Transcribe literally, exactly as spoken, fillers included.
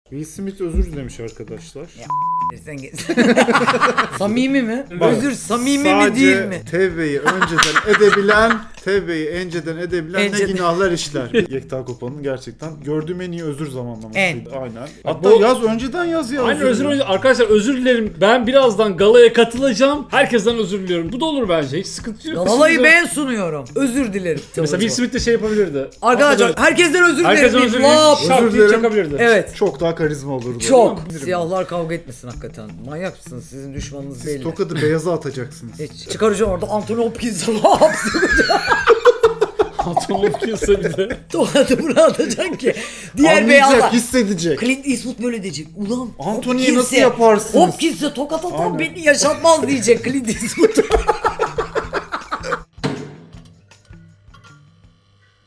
Will Smith özür dilemiş arkadaşlar. Ya sen geç. Samimi mi? Bak, Özür samimi mi değil mi? Sadece tevbeyi önceden edebilen, tevbeyi önceden edebilen Önceden. ne günahlar işler. Yekta Kopan'ın gerçekten gördüğüm en iyi özür zamanlamasıydı. En. Aynen. Hatta bu- yaz önceden yaz ya. Aynen özür dilerim. Arkadaşlar özür dilerim. Ben birazdan galaya katılacağım. Herkesten özür diliyorum. Bu da olur bence. Hiç sıkıntı yok. Galayı Bizim de- ben sunuyorum. Özür dilerim. Mesela Will Smith de şey yapabilirdi. Arkadaşlar herkesten özür Herkesten dilerim. özür deyip lap. dilerim. Şart Özür diye dilerim. çakabilirdi. Evet. Çok daha karizma olurdu. Çok. Siyahlar kavga etmesin hakikaten. Manyak mısınız? Sizin düşmanınız Siz belli. tokadı beyaza atacaksınız. Hiç. Çıkaracağım orada Anthony Hopkins'ı lap. Anthony Hopkins'e bir de. Tokadı buraya atacak ki. Diğer Anlayacak, beyazlar. hissedecek. Clint Eastwood böyle diyecek. Ulan Anthony'ye Hopkins'e- nasıl yaparsınız? Hopkins'e tokat atan Aynen. beni yaşatmaz diyecek Clint Eastwood.